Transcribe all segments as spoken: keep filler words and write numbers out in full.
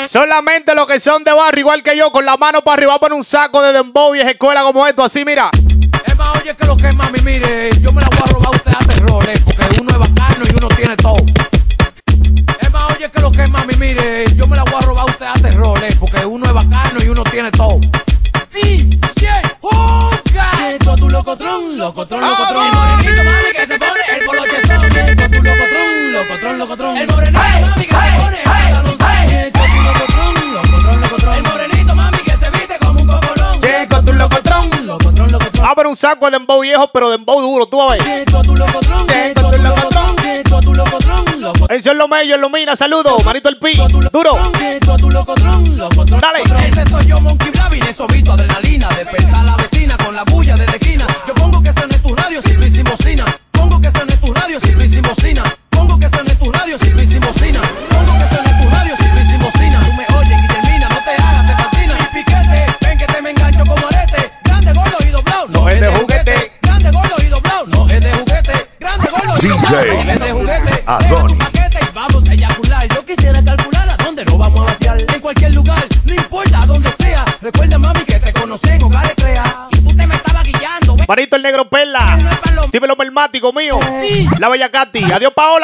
Solamente los que son de barrio, igual que yo, con la mano para arriba, poner un saco de dembow y es escuela como esto, así, mira. Es más, oye, que lo que mami, mire, yo me la voy a robar a usted a terror, eh, porque uno es bacano y uno tiene todo. Es más, oye, que lo que mami, mire, yo me la voy a robar a usted a terror, eh, porque uno es bacano y uno tiene todo. D J Juca. Cheto tu locotrón, locotrón, locotrón. El morenito, mami, que se pone el polochezón. Cheto tu locotrón, locotrón, locotrón. El morenito, mami, que se pone el pantalonzón. Cheto tu locotrón, locotrón, locotrón. El morenito, mami, que se viste como un cocolón. Cheto tu locotrón, locotrón, locotrón. Abre un saco de dembow viejo, pero dembow duro, tú vas a ver. Cheto tu locotrón, cheto tu locotrón. Cheto tu locotrón, locotrón. Atención los mellos, los mina, saludos. Manito el pi, duro. Cheto tu locotrón, locotrón. Dale. Ese soy yo, Monkey Blavin, eso visto adrenalina. Despertar a la vecina con la bulla de la esquina. Yo pongo que suene tu radio si Luis y bocina. Pongo que suene tu radio si Luis y bocina. Pongo que suene tu radio si Luis y bocina. Pongo que suene tu radio si Luis y bocina. Tú me oyes y termina, no te hagas, te fascina. Y piquete, ven que te me engancho como arete. Grande, gordo y doblado, no es de juguete. Grande, gordo y doblado, no es de juguete. Grande, gordo y doblado, no es de juguete. Deja tu paquete y vamos a eyacular. Yo quisiera calcular a dónde nos vamos a vaciar. En cualquier lugar, no importa dónde sea. Recuerda, mami, que te conocí en Hogares Crea. Y tú te me estabas guiando. Marito el negro Perla. Dímelo, melmático mío. La bella Katy. Adiós, Paola.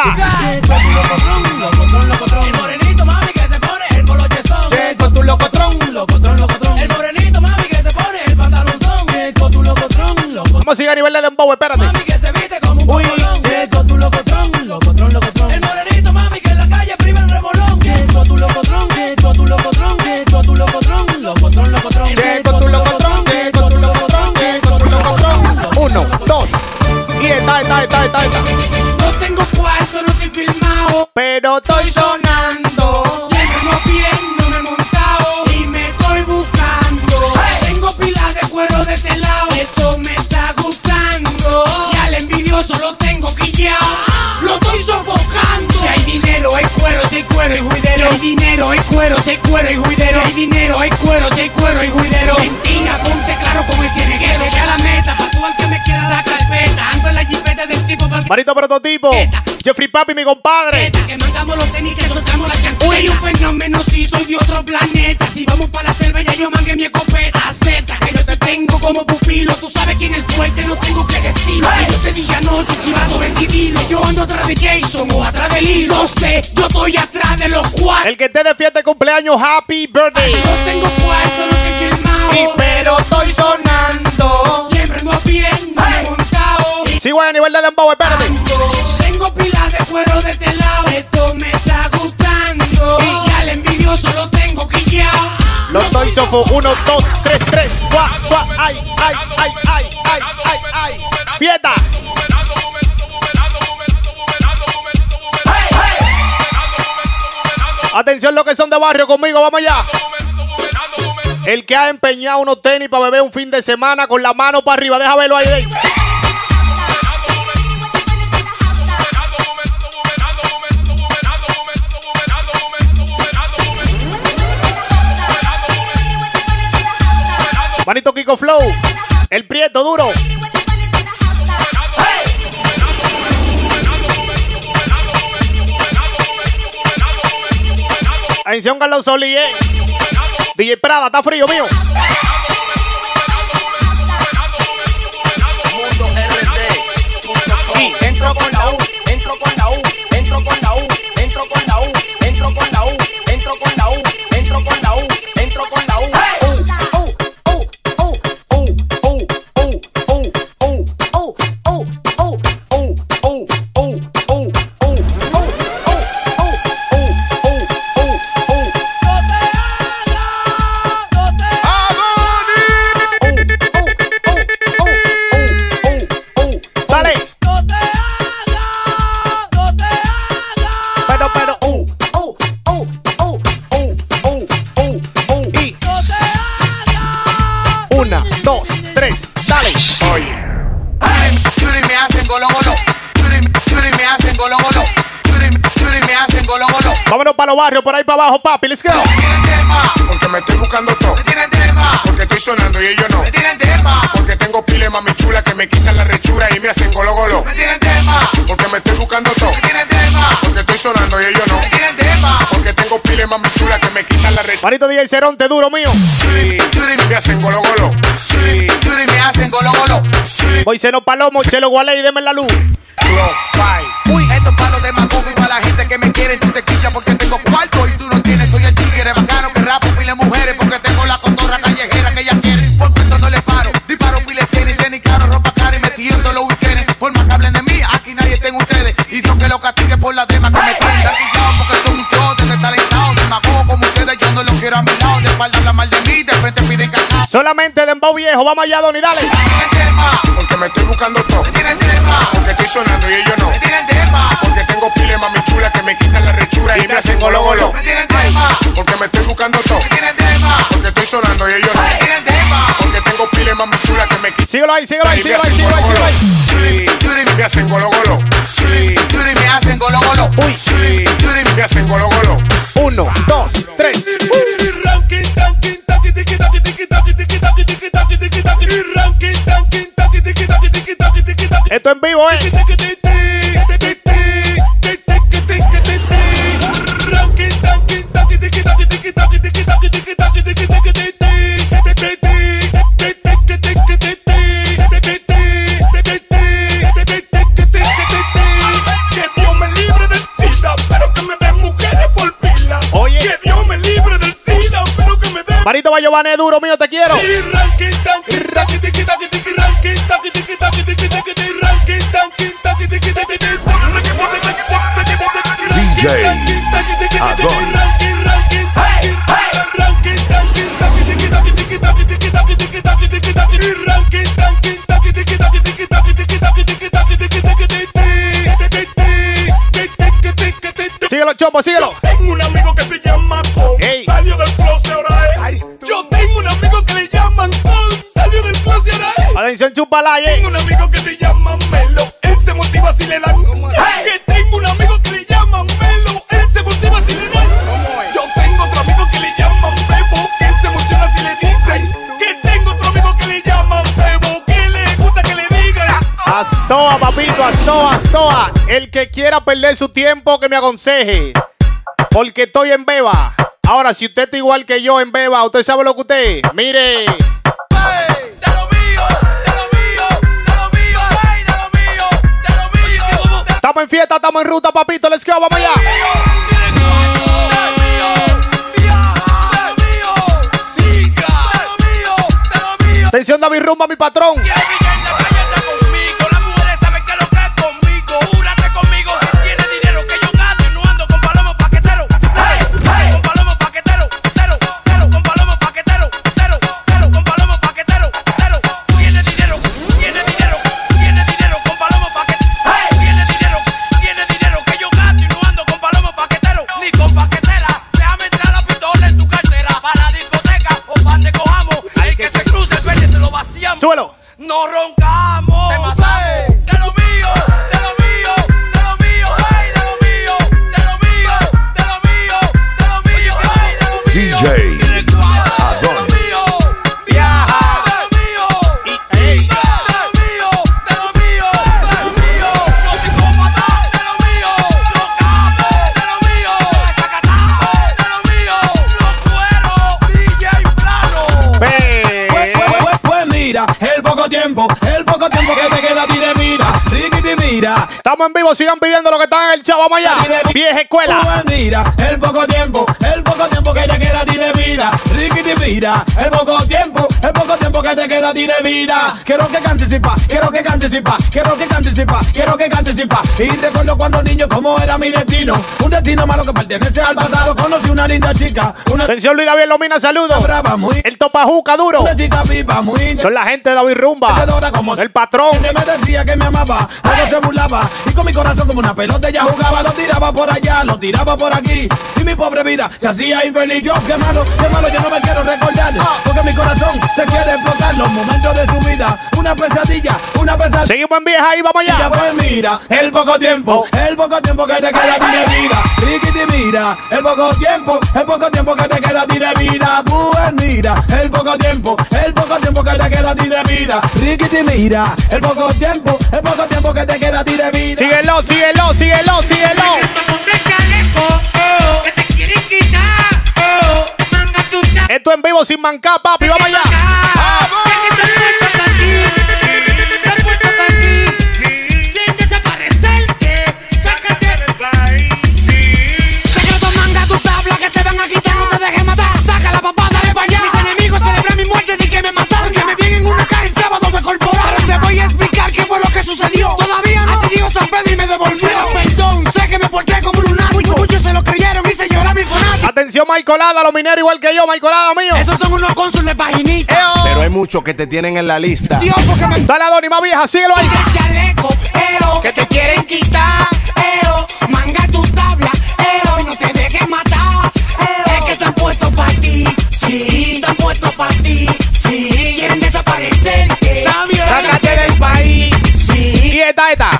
El morenito, mami, que se pone el polochezón. Checo tu locotrón, locotrón, locotrón. El morenito, mami, que se pone el pantalonzón. Checo tu locotrón, locotrón. Vamos a seguir a nivel de dembow, espérate. Mami, que se viste como un cocolón. Checo tu locotrón, locotrón, locotrón. El morenito, mami, que en la calle priva el remolón. Checo tu locotrón, checo tu locotrón. Checo tu locotrón, locotrón, locotrón. Checo tu locotrón, checo tu locotrón, checo tu locotrón. Uno, dos. Y está, está, está, está, está. No tengo cuarto, no estoy filmado, Pero estoy sonando. siempre moviendo, me he montado y me estoy buscando. Tengo pilas de cuero de este lado, esto me está gustando. Y al envidioso lo tengo quillao, lo estoy sofocando. Si hay dinero, hay cuero, si hay cuero, hay juidero. Si hay dinero, hay cuero, si hay cuero, hay juidero. Si hay dinero, hay cuero, si hay cuero, hay juidero. Mentira, ponte claro como el cieneguero. Que a la meta, pa' tú al que me quiera la carpeta. Ando en la jipeta del tipo pa'l Marito prototipo. Jeffrey Papi, mi compadre. que mandamos los tenis, que soltamos la chancleta. Soy un fenómeno, sí, soy de otro planeta. Si vamos para la selva, ya yo mangué mi escopeta. Acepta que yo te tengo como pupilo. Tú sabes quién es el fuerte, no tengo que decirlo. Que yo te diga noche, chivado, vendido. Yo ando atrás de Jason o atrás del hilo. No sé, yo estoy atrás de los cuatro. El que esté de fiesta de cumpleaños, happy birthday. No tengo cuarto, no estoy firmado, Y pero estoy sonando. siempre moviendo, me he montado. Sigo a nivel de dembow, espérate. Tengo pilas de cuero de este lado, esto me está gustando. Y al envidioso lo tengo quillao. Los estoy sofo. Uno, dos, tres, tres. Gua, gua. Ay, ay, ay, ay, ay, ay, ay. Fiesta. Atención los que son de barrio conmigo, vamos allá. El que ha empeñado unos tenis para beber un fin de semana con la mano para arriba, deja verlo ahí. ahí. Manito Kiko Flow, el Prieto duro. Atención Carlos Solí, eh. D J Prada, está frío mío. Y entro con la U, entro con la U, entro con la U, entro con la U, entro con la U, entro con la U, entro con la U, entro con la U. Una, dos, tres, dale. Oye. Churi me hacen golo golo. Churi, churi me hacen golo golo. Churi, churi me hacen golo golo. Vámonos para los barrios, por ahí para abajo, papi, let's go. Me tienen tema, porque me estoy buscando todo. Me tienen tema, porque estoy sonando y ellos no. Me tienen tema, porque tengo pile mami chula que me quitan la rechura y me hacen golo golo. Me tienen tema, porque me estoy buscando todo. Me tienen tema, porque estoy sonando y ellos no. Me tienen tema, porque tengo pile mami mami chula que me quitan la rechura. Marito D J Ceronte, duro mío. Sí, me hacen golo golo. Sí, me hacen golo golo. Sí. Voy seno palomo, Chelo Gualey, deme la luz. Uy, estos palos de Macobo y para la gente que me quiere, tú te quillas porque tengo cuarto y tú no tienes. Soy el tigre bacano que rapo pile mujeres porque tengo la cotorra callejera que ellas quieren. Por cuento no le paro, disparo pile cien y tenis caro, ropa cara y metiendo los weekends. Por más que hablen de mí, aquí nadie está en ustedes. Y Dios que lo castigue por la dema que me tienen. Gatillado porque son un show de talentado. De Macobo como ustedes, yo no los quiero a mi lado. De espalda habla mal de mí, de frente piden cacao. Solamente Dembow viejo, vamos allá, Donny, dale. Porque me estoy buscando todo. Porque estoy sonando y ellos no. Porque tengo pile mami chula que me quitan la rechura y me hacen golo golo. Porque me estoy buscando todo. Porque estoy sonando y ellos no. Porque tengo pile mami chula que me quitan. Síguelo ahí, síguelo ahí, síguelo ahí, síguelo ahí, síguelo ahí. Sí, me hacen golo golo. Sí, me hacen golo golo. Uy, sí, me hacen golo golo. Uno, dos, tres. Esto en vivo, eh. Que Dios me libre del SIDA, pero que me den mujeres por pila. Oye. Que Dios me libre del SIDA, pero que me den. Marito Bayovane, duro mío, te quiero. D J Adon. Síguelo, Chombo, síguelo. Tengo un amigo que se llama Tom, Ey. salió del closet ahora es. Yo tengo un amigo que le llaman Tom, salió del closet ahora es. Atención, chupala, eh. Tengo un amigo que se llama Melo, él se motiva si le dan. Que tengo un amigo que le llaman Melo, él se motiva si le dan. Yo tengo otro amigo que le llaman Bebo, que él se emociona si le dicen. Que tengo otro amigo que le llaman Bebo, que le gusta que le digan. Astoa, papito, Astoa, Astoa. El que quiera perder su tiempo, que me aconseje. Porque estoy en beba. Ahora, si usted está igual que yo en beba, usted sabe lo que usted. Mire. Estamos en fiesta, estamos en ruta, papito. Let's go, vamos allá. Atención, David Rumba, mi patrón. Suelo. No roncamos, te matamos. De lo mío, de lo mío, de lo mío, hey, de lo mío, de lo mío, de lo mío, de lo mío, hey, de lo mío. D J Adon. Viaja. De lo mío, de lo mío, de lo mío, de lo mío. Los psicópatas, de lo mío. Los capos, de lo mío. Zacatá, de lo mío. Los cueros, D J Plano. Ve. Pues, pues, pues, pues mira, el poco tiempo, el poco tiempo que te queda a ti de vida. Riquiti mira, Estamos en vivo, sigan pidiendo lo que están en el chat. Vamos allá. Vieja escuela. pues mira, el poco tiempo, el poco tiempo que te queda a ti de vida. Riquiti mira, el poco tiempo, el poco tiempo que te queda a ti de vida. Quiero que cantes y pa, quiero que cantes y pa, quiero que cantes y pa, quiero que cantes y pa. Y recuerdo cuando niño cómo era mi destino, un destino malo que pertenece al pasado. Conocí una linda chica, una Atención, Luis David Lomina, saludos. brava muy, El topajuca duro. una chica viva muy. Son la gente de David Rumba. Metedora como El patrón. que me decía que me amaba, luego se burlaba y con mi corazón como una pelota ella jugaba, lo tiraba por allá, lo tiraba por aquí y mi pobre vida se hacía infeliz. Yo qué malo, qué malo, yo no me quiero recordar porque mi corazón se quiere explotar. Los momentos de su vida, una pesadilla, una pesadilla. Seguimos en vieja ahí, vamos allá. Pues mira, el poco tiempo, el poco tiempo que te queda a ti de vida. Riquiti mira, el poco tiempo, el poco tiempo que te queda a ti de vida. Pues mira, el poco tiempo, el poco tiempo que te queda a ti de vida. Riquiti mira, el poco tiempo, el poco tiempo que te queda a ti de vida. Síguelo, síguelo, síguelo, síguelo. Que te quieren quitar. sin mancar, papi. Vamos allá. Sucedió. Todavía no. Así dijo San Pedro y me devolvió. Perdón, sé que me porté como un lunático. Muchos, muchos se lo creyeron y se lloraron mi fanático. Atención, Maicolada, los mineros igual que yo, Maicolada mío. Esos son unos cónsules paginitas. Pero hay muchos que te tienen en la lista. Dios, porque me... Dale a Donny, más vieja, síguelo ahí. El chaleco, eo, que te quieren quitar. Eo, manga tu tabla. Eo, no te dejes matar. Eo, es que están puestos para ti. Sí, están puestos para ti. Sí, quieren desaparecerte. Sácate del país. Y esta, esta.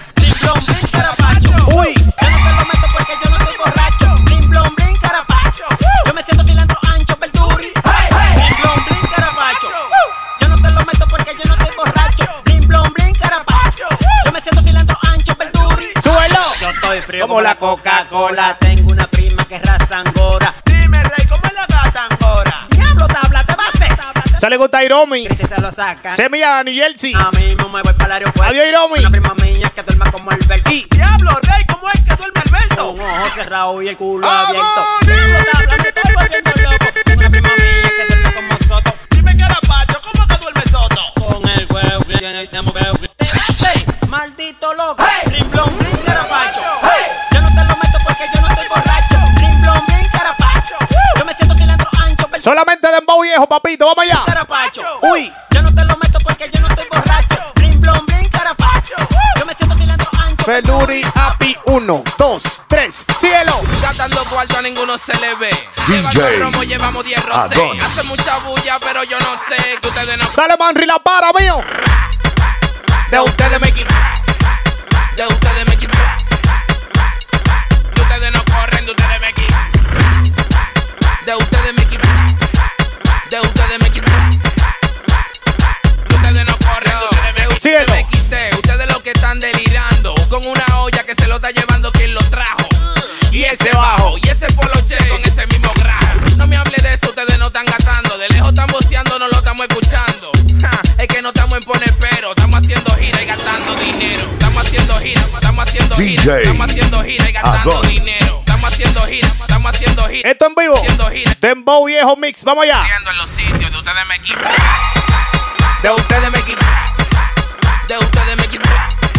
Uy, yo no te lo meto porque yo no estoy borracho. Bling, blom, bling, carapacho. Yo me siento cilantro ancho, verduri. Bling, blom, bling, carapacho. Yo no te lo meto porque yo no estoy borracho. Bling, blom, bling, carapacho. Yo me siento cilantro ancho, verduri. ¡Súbelo! Yo estoy frío como la Coca-Cola. Tengo una prima que es raza angora. Dime, rey, ¿cómo es la gata angora? Diablo, tabla, te va a hacer. Se le gusta a Iromi. Se lo sacan. Semilla New Jersey. A mí me voy para el aeropuerto. Adiós, Iromi. Una prima mía que duerma como Alberto. Diablo, rey, ¿cómo es que duerme Alberto? Con ojos cerrados y el culo abierto. Diablo, tabla, me estoy volviendo loco. Tengo una prima mía que duerme como Soto. Dime, carapacho, ¿cómo que duerme Soto? Con el huevo que tiene huevo. Maldito loco. Bling, blom, bling, carapacho. Yo no te lo meto porque yo no estoy borracho. Bling, blom, bling, carapacho. Yo me siento cilantro ancho. Solamente dembow viejo, papito. Vamos allá. Carapacho. Uy. Yo no te lo meto porque yo no estoy borracho. Bling, blom, bling, carapacho. Yo me siento cilantro ancho. Feluri, Api, uno, dos, tres, cielo. Gastando cuarto a ninguno se le ve. D J Llevando romo, llevamos diez rosé. Adonis. Hace mucha bulla, pero yo no sé que ustedes no. Dale, Manri, la para, mío. De ustedes me quito. De ustedes me quito. De ustedes no corren, de ustedes me quito. De ustedes me quito. De ustedes me quito. De ustedes no corren, de ustedes me quito. Síguelo. Me quité. Ustedes lo que están delirando. Con una olla que se lo está llevando quien lo trajo. Y ese bajo, y ese poloche con ese mismo grajo. No me hable de eso, ustedes no están gastando. De lejos están boceando, no lo estamos escuchando. Ja, es que no estamos en poner pero. Estamos haciendo gira y gastando dinero. Estamos haciendo gira, estamos haciendo gira. D J Estamos haciendo gira y gastando Adonis. dinero. Estamos haciendo gira, estamos haciendo gira. Esto en vivo. Haciendo gira. Dembow viejo mix. Vamos allá. Viendo en los sitios de ustedes me quito. De ustedes me quito. De ustedes me quito.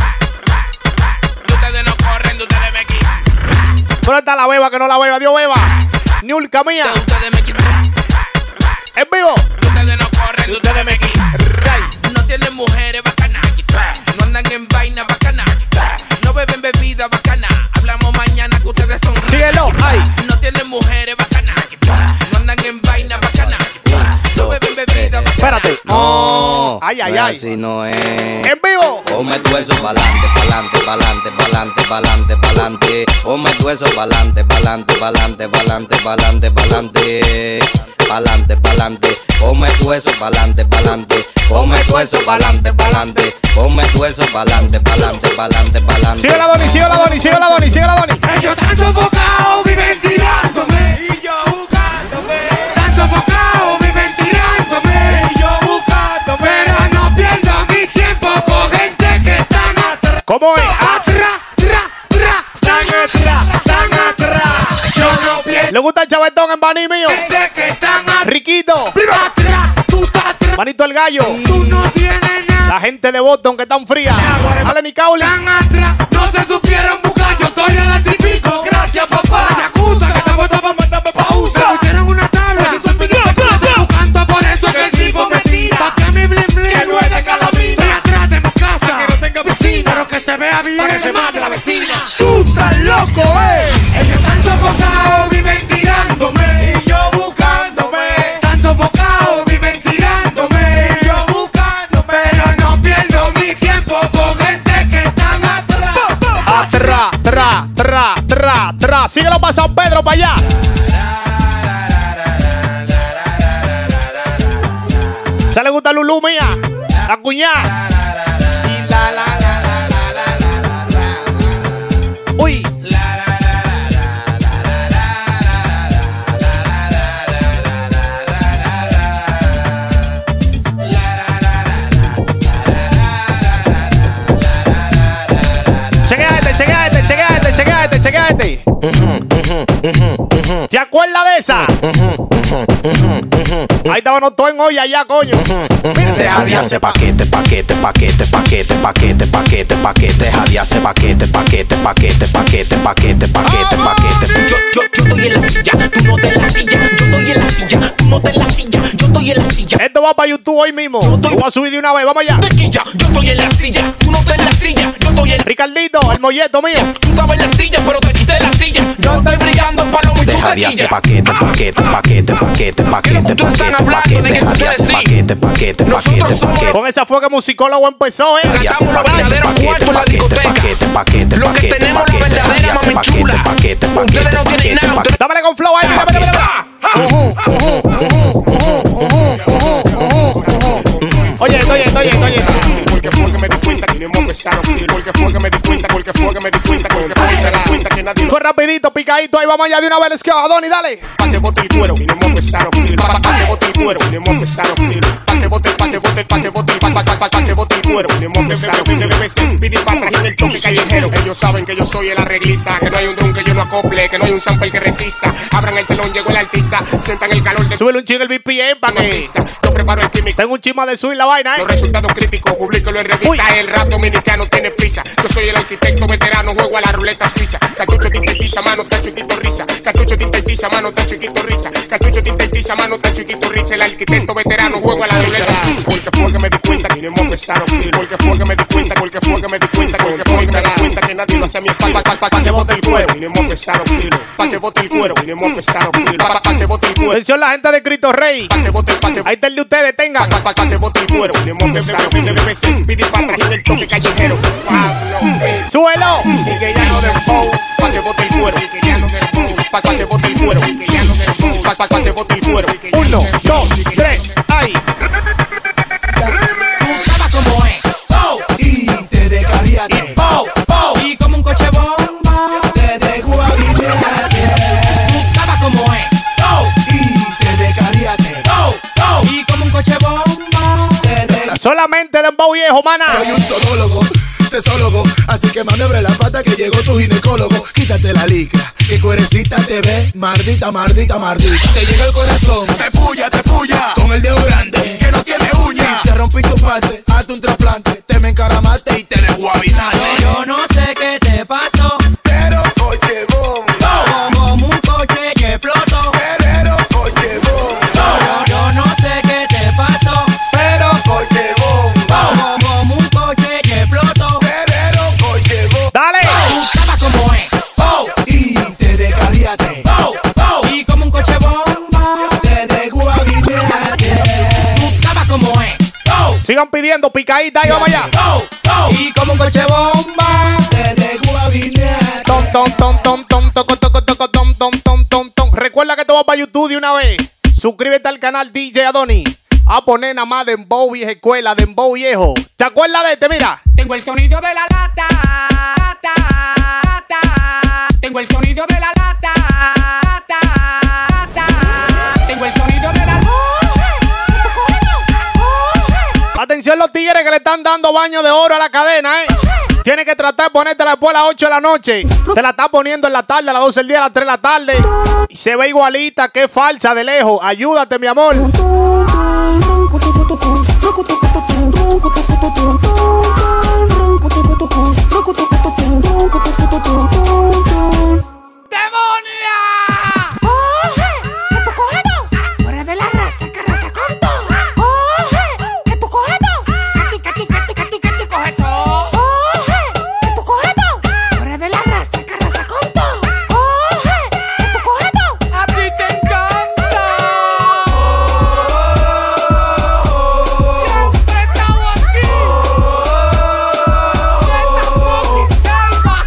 De ustedes no corren, de ustedes me quito. ¿Dónde está la beba que no la beba? Dios beba. Niulca mía. De ustedes me quito. En vivo. De ustedes no corren, de ustedes me quito. No tienen mujeres bacanas. No andan en vaina bacana. No beben bebida bacana. Hablamos mañana que ustedes son ranas. Síguelo. Ay. No tienen mujeres bacanas. No andan en vaina bacana. No beben bebida bacana. Espérate. No, Ay, ay, no ay. así no es. En vivo. Ponme tu eso pa'lante, pa'lante, pa'lante, pa'lante, pa'lante, pa'lante. Ponme tu eso pa'lante, pa'lante, pa'lante, pa'lante, pa'lante, pa'lante. Pa'lante, pa'lante. Ponme tu eso pa'lante, pa'lante. Ponme tu eso pa'lante, pa'lante. Ponme tu eso pa'lante, pa'lante, pa'lante, pa'lante. Sigue la Doni, sigue la Doni, sigue la Doni, sigue la Doni. Ellos tan sofocados viven tirándome. Y yo buscándome. Tan sofocados viven tirándome. Y yo buscándome. Pero no pierdo mi tiempo con gente que están atrás. ¿Cómo es? Atrás, tra, tra, tan atrás, tan atrás. Yo no pierdo ¿Le gusta el chavetón en Baní mío? gente que están atrás. Riquito. Atrás, tú estás atrás. Manito el gallo. Tú no tienes nada. La gente de Boston que están frías. Dale, Nicauli. Tan atrás, no se supieron buscar. Yo estoy en la tripico. Gracias, papá. Yakuza, que estamos para mandarme pausa. Me pusieron una tabla. Si tú empiezas a buscando, por eso es que el tipo me tira. Pa' que mi bling bling, que no es de calamina. Estoy atrás de mi casa, que no tenga vecina. Pero que se vea bien, para que se mate la vecina. Tú estás loco, eh. Ellos están sofocados, viven tirándome. Y yo buscándome. Están sofocados, viven tirándome. Y yo buscándome. Pero no pierdo mi tiempo con gente que están atrás. Atrás, tra, tra, tra, tra. Síguelo para San Pedro, para allá. ¿Se le gusta Lulú mía? La cuñada. Y la, la, la, la, la, la, la, la. Uy. ¿Te acuerdas de esa? Ahí estábamos todos en olla ya, coño. Deja de hacer paquete, paquete, paquete, paquete, paquete, paquete, paquete. Deja de hacer paquete, paquete, paquete, paquete, paquete, paquete, paquete. Yo, yo, yo estoy en la silla, tú no te en la silla. Yo estoy en la silla, tú no te en la silla. Yo estoy en la silla. Esto va para YouTube hoy mismo. Yo voy a subir de una vez, vamos allá. Tequilla, yo estoy en la silla, tú no te en la silla. Yo estoy en Ricardito, el molleto mío. Tú estabas en la silla, pero te quité la silla. Yo estoy brillando en palomo y tú Deja de hacer paquete, paquete, paquete, paquete, paquete, paquete, paquete. Deja de hacer paquete, paquete, paquete, paquete. Con esa fue que musicólogo empezó, eh. Gastamos los verdaderos cuartos en la discoteca. Lo que tenemos la verdadera mami chula. Ustedes no tienen nada. Dámele con flow ahí, mira, mira, mira. Oye, oye, oye, oye. Porque fue que me di cuenta que no empezaron. Porque fue que me di cuenta, porque fue que me di cuenta, porque fue que me di cuenta que nadie. Fue rapidito, picadito, ahí vamos allá de una vez. Que Adoni, dale. Pa' que bote el cuero y no empezaron. Pa' que bote el cuero y no empezaron. Pa' que bote, pa' que bote, pa' que bote, pa' pa' que bote el cuero y no empezaron. Debe ser pidi para atrás en el toque callejero. Ellos saben que yo soy el arreglista, que no hay un dron que yo no acople, que no hay un sample que resista. Abran el telón, llegó el artista, sientan el calor de. Súbele un chingo el B P M pa' que. Yo preparo el químico. Tengo un chisma de subir la vaina, eh. Los resultados críticos, publícalo en revista. Uy. El rap dominicano tiene prisa. Yo soy el arquitecto veterano, juego a la ruleta suiza. Cartucho tinta y tiza, mano, está chiquito risa. Cartucho tinta y tiza, mano, está chiquito risa. Cartucho tinta y tiza, mano, está chiquito risa. El arquitecto veterano, juego a la ruleta suiza. Porque fue que me di cuenta que no empezaron. Porque fue que me di cuenta, porque fue que me di cuenta, porque fue que me di cuenta que nadie lo hace a mi espalda. Pa, pa, pa que bote el cuero y no empezaron. Pa que bote el cuero y no empezaron. Pa, pa que bote el cuero. Atención la gente de Cristo Rey. Pa que bote, pa que. Ahí está el de ustedes, tengan. Pa, pa, pa que bote el cuero y no empezaron. Debe ser pidi para atrás en el toque callejero. Suelo. Y que ya no del bow, pa' que bote el cuero. Y que ya no del bow, pa' que bote el cuero. Y que ya no del bow, pa' pa que bote el cuero. Uno, dos, tres, ahí. Tú sabes cómo es. Oh. Y te descarriate. Oh, oh. Y como un coche bomba. Te dejo abrirte. Tú sabes cómo es. Oh. Y te descarriate. Oh, oh. Y como un coche bomba. Te dejo. Solamente dembow viejo, mana. Soy un todólogo, sesólogo, así que mami abre la pata que llegó tu ginecólogo. Quítate la licra, que cuerecita te ve, mardita, mardita, mardita. Te llega el corazón, te puya, te puya, con el dedo grande, que no tiene uña. Si te rompí tu parte, hazte un trasplante, te me encaramaste y te dejo habitarte. Yo no sé qué te pasó, pero oye, bomba, como un coche que explotó. pero oye, bomba, Yo, yo no sé qué te pasó, pero oye, bomba, como un coche que explotó. pero oye, bomba. Dale. Tú sabes cómo es. Oh, Y te descarriate. oh, oh. Y como un coche bomba. Te dejo habitarte. Tú sabes cómo es. Oh, Sigan pidiendo picadita y vamos allá. oh, oh. Y como un coche bomba. Te dejo habitarte. Tom, tom, tom, tom, tom, toco, toco, toco, tom, tom, tom, tom, tom. Recuerda que te vas para YouTube de una vez. Suscríbete al canal D J Adoni. A poner nada más Dembow vieja escuela, Dembow viejo. ¿Te acuerdas de este? Mira. Tengo el sonido de la lata, lata, lata. Tengo el sonido de la lata, lata, lata. Tengo el sonido de la. Atención los tigres que le están dando baño de oro a la cadena, eh. Tienes que tratar de ponértela después a las ocho de la noche. Te la estás poniendo en la tarde, a las doce del día, a las tres de la tarde. Y se ve igualita, que falsa de lejos. Ayúdate, mi amor. ¡Demonia! ¡Coge! ¡Que tú coges no! ¡Fuera de la raza, que raza con todo! ¡Coge! ¡Que tú coges no! ¡Cati, cati, cati, cati, cati, coge todo! ¡Coge! ¡Que tú coges no! ¡Fuera de la raza, que raza con todo! ¡Coge! ¡Que tú coges no! ¡A ti te encanta! ¡Siempre he estado aquí! ¡Esta fucking selva!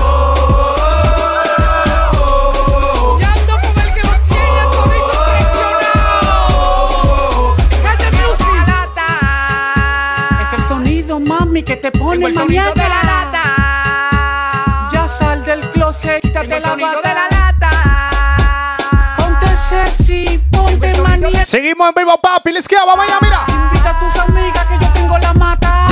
¡Y ando con el que lo tiene todito presionado! ¡Cállate, music! ¡La lata! Es el sonido, mami, que te Tengo pone el sonido maniaca. de la lata. Ya sal del closet, Tengo quítate el la sonido de bata. la lata. Ponte sexy, ponte maniaca. Seguimos en vivo, papi. Les queda, vamos allá, mira. Invita a tus amigas que yo tengo la mata.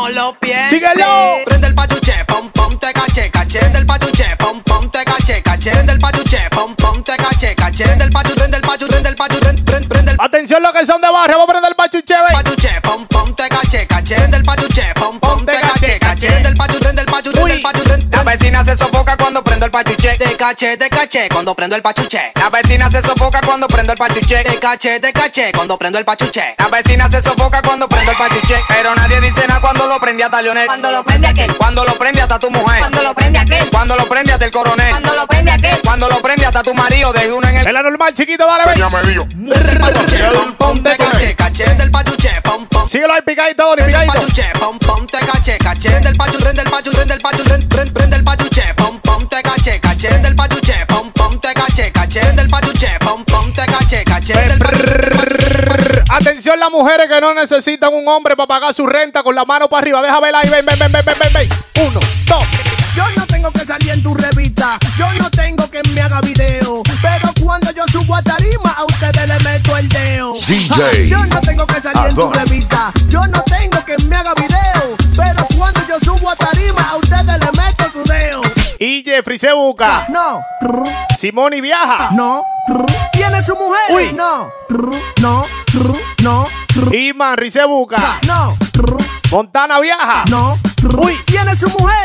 como los pies. Síguelo. Prende el pachuche, pom pom te caché, caché. Prende el pachuche, pom pom te caché, caché. Prende el pachuche, pom pom te caché, caché. Prende el pachu, prende el pachu, prende el pachu, prende, prende, prende el Atención los que son de barrio, vamos a prender el pachuche, ve. pachuche, pom pom te caché, caché. Prende el pachuche, pom pom te caché, caché. Prende el pachu, prende el pachu, prende el pachu, prende. La vecina se sofoca cuando prendo el pachuche. Te caché, te caché cuando prendo el pachuche. La vecina se sofoca cuando prendo el pachuche. Te caché, te caché cuando prendo el pachuche. La vecina se sofoca cuando prendo el pachuche. Pero nadie dice nada cuando lo prende hasta Leonel. Cuando lo prende aquel. Cuando lo prende hasta tu mujer. Cuando lo prende aquel. Cuando lo prende hasta el coronel. Cuando lo prende aquel. Cuando lo prende hasta tu marido. Deje uno en el. El anormal, chiquito, dale, ve. Ya me dio. El pachuche, pom pom te caché, caché. Del pachuche, pom pom. Síguelo ahí, picadito, Doni, Prende el picadito. pachuche, pom pom te caché, caché. Prende el pachu, prende el pachu, prende el pachu, prende, prende, prende el pachuche, pom pom te caché, caché. Prende el pachuche, pom pom te caché, caché. Prende el pachuche, pom pom te caché, caché. Prende el pachu, prende el pachu, prende, prende. Atención las mujeres que no necesitan un hombre para pagar su renta con la mano para arriba. Deja verla ahí, ven, ven, ven, ven, ven, ven, ven. Uno, dos. Yo no tengo que salir en tu revista, yo no tengo que me haga video, pero cuando yo subo a tarima a ustedes le meto el dedo. D J Ah, yo no tengo que salir en tu Adon. revista, yo no tengo que me haga video, pero cuando yo subo a tarima a ustedes le meto su dedo. Y Jeffrey se busca. No, Simone viaja. no, ¿tiene su mujer? Uy. No, no, no, Y Manry se busca. no, Montana viaja. no, Uy. ¿tiene su mujer?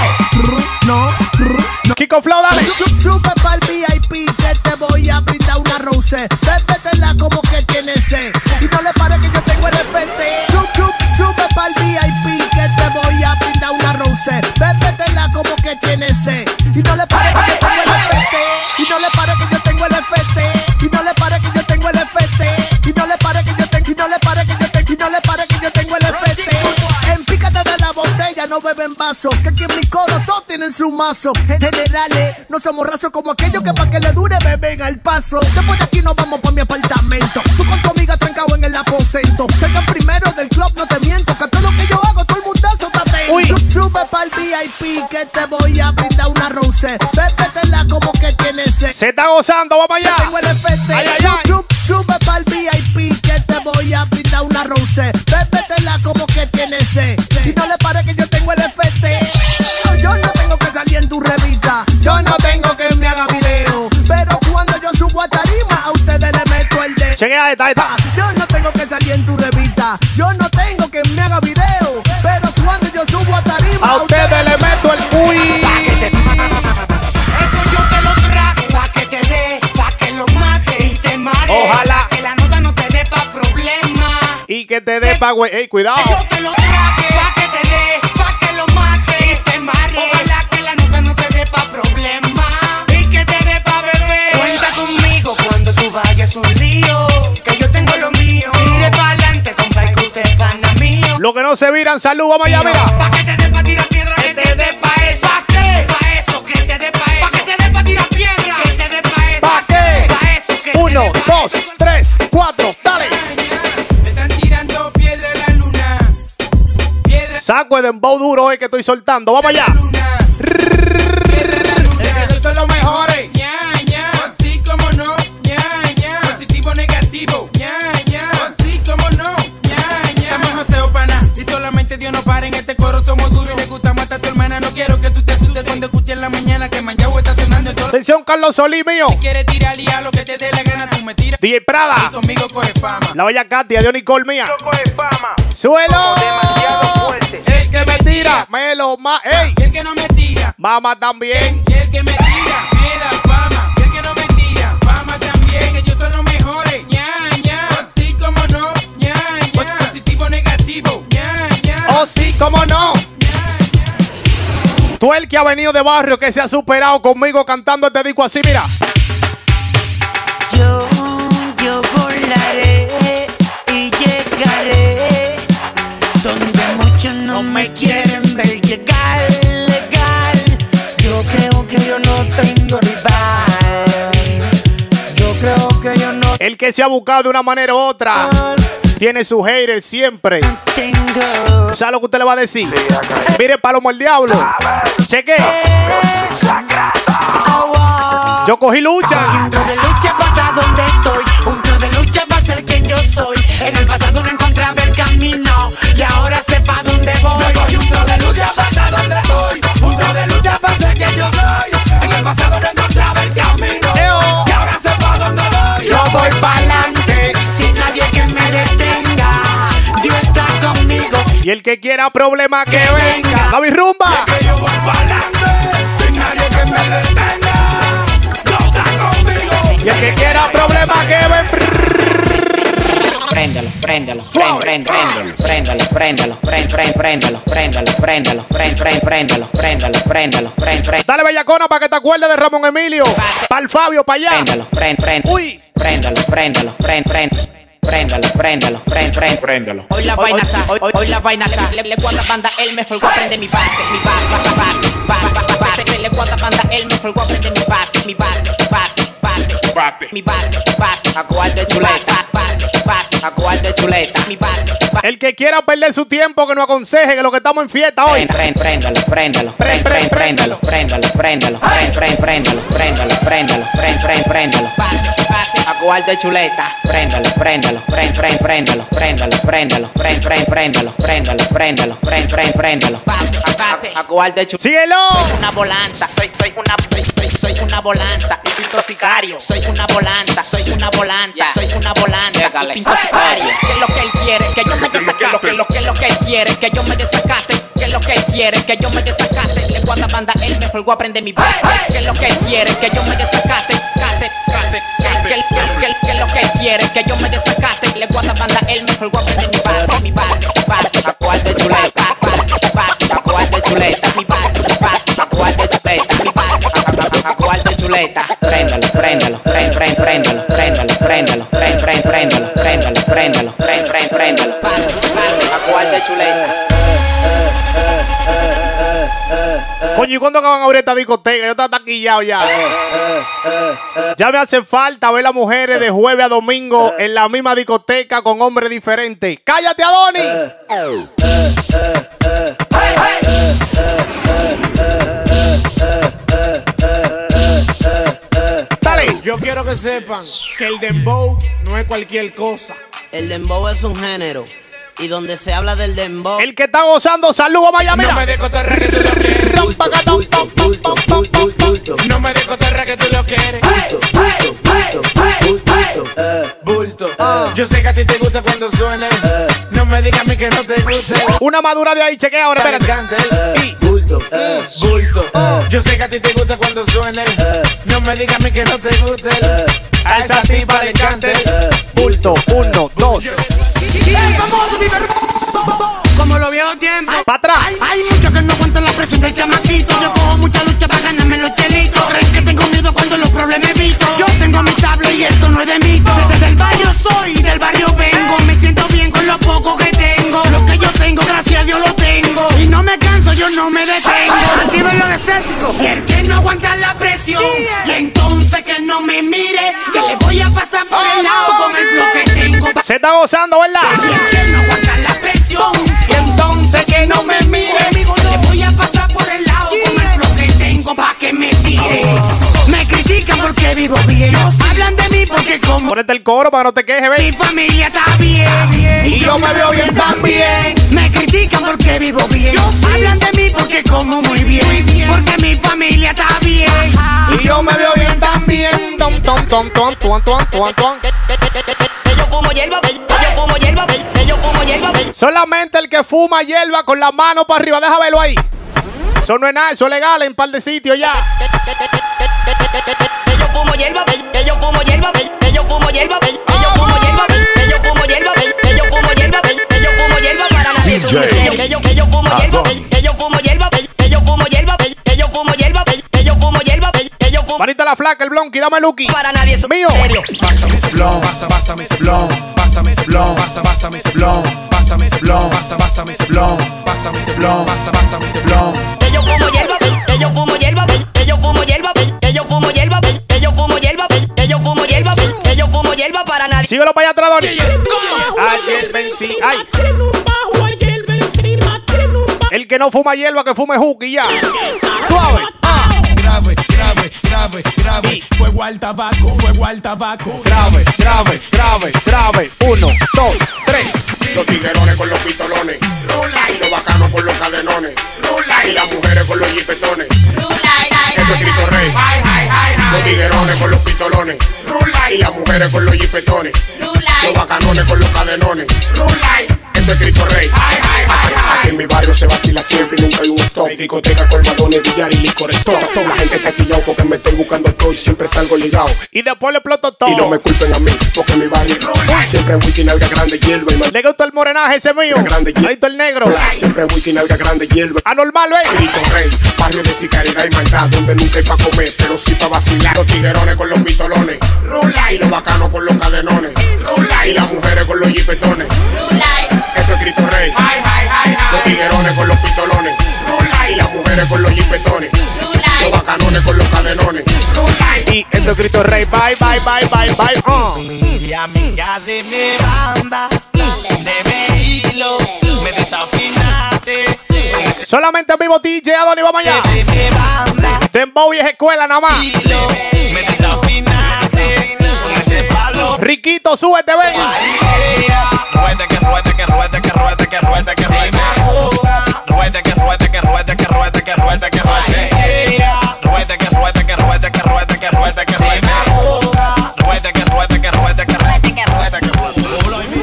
No, no. Kiko Flow, dale. Sube pa'l V I P que te voy a brindar una rose. Bébetela como que tiene sed. Y no le pare que yo tengo el F T. Sub, sub, sube pa'l V I P que te voy a brindar una rose. Bébetela como que tiene sed. Y no le pare que yo tengo el F T. Y no le pare que yo tengo el F T. Y no le pare que yo tengo el F T. Y no le pare que yo tengo. Y no le pare que yo tengo. Y no le pare que yo tengo el F T. Empícate de la botella, no beben vaso. Que aquí en mi coro todos tienen su mazo. En generales, no somos rasos como aquellos que pa' que le dure beben al paso. Después de aquí nos vamos pa' mi apartamento. Tú con tu amiga trancado en el aposento. Salgan primero del club, no te miento. Que todo lo que yo hago, todo el mundazo está atento. Uy. Sub- Sube pa'l V I P que te voy a brindar una rose. Bébetela como que tienes sed. Se está gozando, vamos allá. Tengo el F T. Ay, ay, ay. Sub- Sube pa'l V I P que te voy a brindar una rose. Bébetela como que tienes sed. Y no le pare que yo tengo el F T. No, yo no tengo que salir en tu revista. Yo no tengo que me haga video. Pero cuando yo subo a tarima, a ustedes le meto el dedo. Chequea esta, esta. Yo no tengo que salir en tu revista. Yo no tengo que me haga video. Pero cuando yo subo a tarima, A ustedes le meto el uy. Eso yo te lo traje pa' que te dé, pa' que lo mate y te mare. Ojalá. Pa' que la nota no te dé pa' problemas. Y que te dé pa' güey. Ey, cuidado. Yo te lo traje pa' que te dé, pa' que lo mate y te mare. Ojalá que la nota no te dé pa' problemas y que te dé pa' beber. Cuenta conmigo cuando tú vayas un río, que yo tengo lo mío. Tire pa' adelante, compa, que usted es pana mío. Lo que no se viran, salud, vamos allá, mira. Pa' que te dé pa' tirar piedra, que te dé pa' eso. ¿Pa' qué? Pa' eso, que te dé pa' eso. Pa' que te dé pa' tirar piedra, que te dé pa' eso. ¿Pa' qué? Pa' eso, que te Uno, dé pa' dos, eso. tres, cuatro, dale. Me están tirando piedra en la luna. Piedra Saco de dembow duro hoy que estoy soltando, vamos allá. luna. Ellos son los mejores. ña, ña. Así como no. ña, ña. Positivo, negativo. ña, ña. Así como no. ña, ña. Estamos joseo pana. Y solamente Dios nos para en este coro. Somos duros y le gustamos hasta tu hermana. No quiero que tú te asustes cuando escuches en la mañana que Manjau está sonando en todo. Atención, Carlos Solí, mío. Quieres tirar y a lo que te dé la gana. Tú me tiras D J y Prada. conmigo coge fama. La bella Katia de Nicole mía. Coge fama. Suelo. Demasiado fuerte. El que me tira, me lo ma. Ey. Y el que no me tira. Mamá también. Y el que me tira, me da fama. Y el que no me tira, fama también. Ellos son los mejores. ña, ña. Así como no. ña, ña. Positivo, negativo. ña, ña. Oh, sí, cómo no. Tú el que ha venido de barrio, que se ha superado conmigo cantando este disco así, mira. Yo, yo volaré y llegaré donde muchos no me quieren ver llegar, legal. Yo creo que yo no tengo rival. Yo creo que yo no El que se ha buscado de una manera u otra tiene su haters siempre. tengo. ¿Sabe lo que usted le va a decir? Mire, Palomo el Diablo. Cheque. Yo cogí lucha. Un tro de lucha para donde estoy. Un tro de lucha va a ser quien yo soy. En el pasado no encontraba el camino y ahora sé pa' dónde voy. que quiera problema que venga. David Rumba. Que yo voy pa'lante, sin nadie que me detenga. No está conmigo. Y el que quiera problema que venga. Préndelo, préndelo, préndelo, préndelo, préndelo, préndelo, préndelo, préndelo, préndelo, préndelo, préndelo, préndelo, préndelo, préndelo. Dale bellacona para que te acuerdes de Ramón Emilio. Para el Fabio, para allá. Préndelo, préndelo. Uy. Préndelo, préndelo, préndelo. Préndalo, préndalo, préndalo, préndalo. Hoy la vaina está, hoy, hoy, hoy la vaina está. Le, le cuanta banda el mejor voy a prender mi bate, mi bate, bate, bate, bate, bate. Le cuanta banda el mejor voy a prender mi bate, mi bate, bate, bate, bate, mi bate, bate. A cual de chuleta, bate, bate, a cual de chuleta, mi bate. El que quiera perder su tiempo que nos aconseje que lo que estamos en fiesta hoy. Préndalo, préndalo, préndalo, préndalo, préndalo, préndalo, préndalo, préndalo, préndalo, préndalo, préndalo, préndalo. A cual de chuleta, préndalo, préndalo, préndalo, préndalo, préndalo, préndalo, préndalo, préndalo, préndalo, préndalo, préndalo, préndalo. A cual de chuleta. Síguelo. Soy una volanta, soy, soy una, soy, soy, soy una volanta, y pinto sicario. Soy una volanta, soy una volanta, soy una volanta, y pinto sicario. ¿Qué es lo que él quiere? Que yo me desacate. ¿Qué es lo que, lo que él quiere? Que yo me desacate. ¿Qué es lo que él quiere? Que yo me desacate. Le guarda banda, él mejor voy a aprender mi bate. ¿Qué es lo que él quiere? Que yo me desacate. Cate, cate, cate. ¿Qué es lo que él quiere? Que yo me desacate. Le guarda banda, él mejor voy a aprender mi bate. Mi bate, bate, a cual de chuleta, bate, bate, a cual de chuleta, mi bate, bate, a cual de chuleta, mi bate, a cual de chuleta. Préndalo, préndalo, préndalo, préndalo, préndalo, préndalo, préndalo, préndalo, préndalo, préndalo, préndalo, préndalo. A cual de chuleta. Coño, ¿y cuándo acaban a abrir esta discoteca? Yo estaba taquillado ya. Ya me hace falta ver a mujeres de jueves a domingo en la misma discoteca con hombres diferentes. ¡Cállate, Adonis! Dale. Yo quiero que sepan que el dembow no es cualquier cosa. El dembow es un género. Y donde se habla del dembow. El que está gozando, saludo a Miami. No me dejo terra que tú lo quieres. No me dejo terra que tú lo quieres. Bulto. Yo sé que a ti te gusta cuando suene. No me digas a mí que no te guste. Una madura de ahí, chequea ahora, espérate. Bulto. Bulto. Yo sé que a ti te gusta cuando suene. No me digas a mí que no te guste. A esa tipa le encanta. Bulto, uno, dos. Como los viejos tiempos. Pa' atrás. Hay, hay muchos que no aguantan la presión del chamaquito. Yo cojo mucha lucha para ganarme los chelitos. Creen que tengo miedo cuando los problemas evito. Yo tengo mi tabla y esto no es de mito. Desde el barrio soy, del barrio vengo. Me siento bien con lo poco que tengo. Lo que yo tengo, gracias a Dios lo tengo. Y no me canso, yo no me detengo. Activen los escépticos. Y el que no aguanta la presión. Y entonces que no me mire. Que le voy a pasar por el lado con el bloque que tengo. Se está gozando, ¿verdad? Y el que no aguanta la presión. Y entonces que no me mire. Le voy a pasar por el lado con el bloque que tengo pa' que me tire. Me critican porque vivo bien. Hablan de mí porque como. Ponete el coro para que no te quejes, ven. Mi familia está bien. Y yo me veo bien también. Me critican porque vivo bien. Hablan de mí porque como muy bien. Porque mi familia está bien. Y yo me veo bien también. Tom, tom, tom, tom, tom, tom, tom, tom. Yo fumo hierba, yo fumo hierba, yo fumo hierba. Solamente el que fuma hierba con la mano para arriba, deja verlo ahí. Eso no es nada, eso es legal en un par de sitios ya. Yo fumo hierba, yo fumo hierba, yo fumo hierba, yo fumo hierba, yo fumo hierba, yo fumo hierba, yo fumo hierba para nadie. Yo yo fumo hierba, yo fumo hierba, yo fumo hierba, yo fumo hierba, yo fumo hierba, yo fumo. Manita la flaca, el blonqui, dame Lucky. Para nadie es mío. Pásame ese blon, pasa, pásame ese blon, pásame ese blon, pasa, pásame ese blon, pásame ese blon, pasa, pásame ese blon, pásame ese blon, pasa, pásame ese blon. Yo fumo hierba, yo fumo hierba, yo fumo hierba, yo fumo hierba, yo fumo hierba, yo fumo hierba, yo fumo hierba para nadie. Síguelo para allá atrás, Doni. Ayer vencí, ay. El que no fuma hierba, que fume juki ya. Suave. Ah. Grave, grave, grave, grave. Fuego al tabaco, fuego al tabaco. Grave, grave, grave, grave. Uno, dos, tres. Los tiguerones con los pistolones. Rula. Y los bacanos con los cadenones. Rula. Y las mujeres con los jipetones. Rula. Esto es Cristo Rey. Hi, hi, hi, hi. Los tiguerones con los pistolones. Rula. Y las mujeres con los jipetones. Rula. Los bacanones con los cadenones. Rula. Esto es Cristo Rey. Hi, hi, hi, hi. En mi barrio se vacila siempre y nunca hay un stop. Discoteca, colmadones, billar y licor stop. La gente está quillado porque me estoy buscando todo y siempre salgo ligado. Y después le exploto todo. Y no me culpen a mí, porque mi barrio siempre es wiki, nalga grande, hierba y mal. Le gusta el morenaje ese mío. Ahorita el negro. Siempre es wiki, nalga grande, hierba. Anormal, ¿ves? Cristo Rey, barrio de sicariedad y maldad, donde nunca hay pa' comer, pero sí pa' vacilar. Los tiguerones con los pistolones, Rula. Y los bacanos con los cadenones, Rula. Y las mujeres con los jipetones, Rula. Esto es Cristo Rey. Hi, hi, hi, hi. Los tiguerones con los pistolones, Rula. Y las mujeres con los jipetones, Rula. Los bacanones con los cadenones, Rula. Y esto es Cristo Rey. Bye, bye, bye, bye, bye. Uh. Y amiga de mi banda, de mi hilo, me desafinaste. Solamente en vivo D J Adonis, vamos allá. Dembow y es escuela nada más. Me desafinaste con ese palo. Riquito, súbete, ven. Ruede, que ruede, que ruede, que ruede, que ruede, que ruede. Ruede, que ruede, que ruede, que ruede, que ruede, que ruede. Ruede, que ruede, que ruede, que ruede, que ruede, que ruede. Ruede, que ruede, que ruede, que ruede, que ruede, que ruede.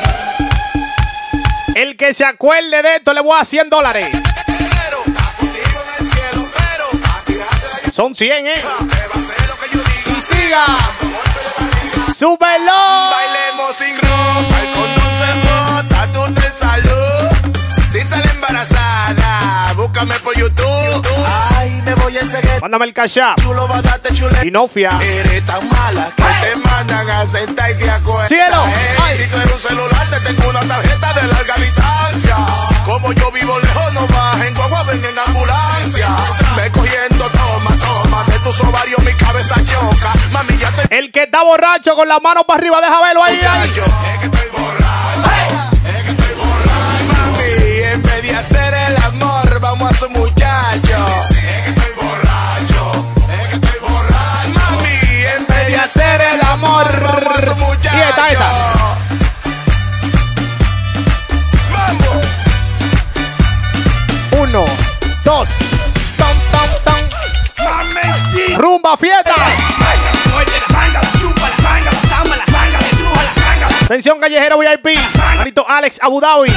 El que se acuerde de esto le voy a cien dólares. Son cien, ¿eh? Y siga. ¡Súbelo! Bailemos sin ropa, el condón se rota, tú ten salud. Si sale embarazada, búscame por YouTube. Ay, me voy a enseguir. Mándame el cash app. Chulo, badate, chule. Y no fia. Eres tan mala que te mandan a sentar y te acuerdas. ¡Cielo! Hey, si tú eres un celular, te tengo una tarjeta de larga distancia. Como yo vivo lejos, no bajen guagua, ven en ambulancia. Me cogiendo, toma, toma, de tus ovarios mi cabeza choca. Mami, ya te... El que está borracho con las manos para arriba, deja verlo ahí. ahí. Es que estoy borracho, es que estoy borracho. Mami, en vez de hacer el amor, vamos a ser muchachos. Es que estoy borracho, es que estoy borracho. Mami, en vez de hacer el amor, vamos a ser muchachos. Y esta, esta. Vamos. Uno, dos, tom, tom, tom. Mami, Rumba, fiesta. Atención, callejero V I P. Manito Alex Abu Dhabi.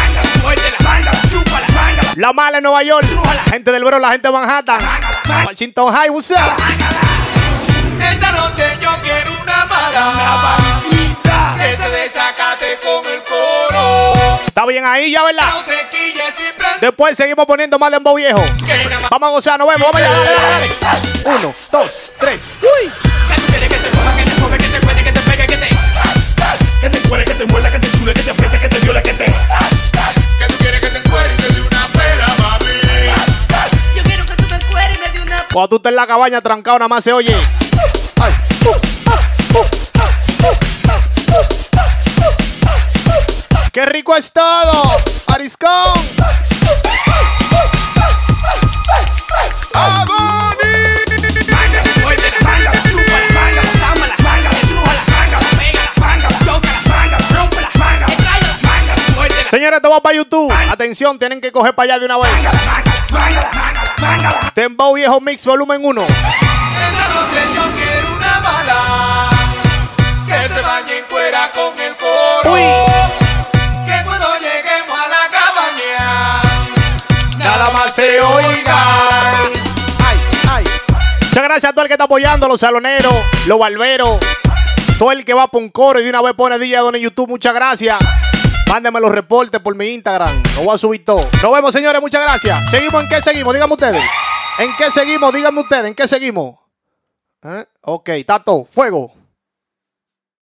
La Mala en Nueva York. Gente del Bro, la gente de Manhattan. Washington High, what's up? Esta noche yo quiero una mala. Que se desacate con el coro. Está bien ahí ya, ¿verdad? No se quille siempre. Después seguimos poniendo más dembow viejo. Vamos a gozar, nos vemos. Vamos allá, dale, dale, dale. Uno, dos, tres. Uy. Que tú quieres que te coja, que te sobe, que te cuente, que te pegue, que te. Que te cuere, que te muela, que te chule, que te apriete, que te viola, que te. Que tú quieres que te encuere y te dé una pera, mami. Yo quiero que tú me encueres y me dé una. Cuando tú estés en la cabaña trancado, nada más se oye. Ay. ¡Qué rico es todo! ¡Ariscón! Señores, esto va para YouTube. Atención, tienen que coger para allá de una vez. Dembow Viejo Mix Volumen uno. Esta noche yo quiero una mala. Que se bañe en cuera con el coro. Uy. Que cuando lleguemos a la cabaña, Nada más se oiga. Ay, ay. Muchas gracias a todo el que está apoyando, los saloneros, los barberos, todo el que va por un coro y de una vez pone D J Adonis en YouTube. Muchas gracias. Mándenme los reportes por mi Instagram. Lo voy a subir todo. Nos vemos, señores. Muchas gracias. ¿Seguimos en qué seguimos? Díganme ustedes. ¿En qué seguimos? Díganme ustedes. ¿En qué seguimos? ¿Eh? Ok, Tato, fuego.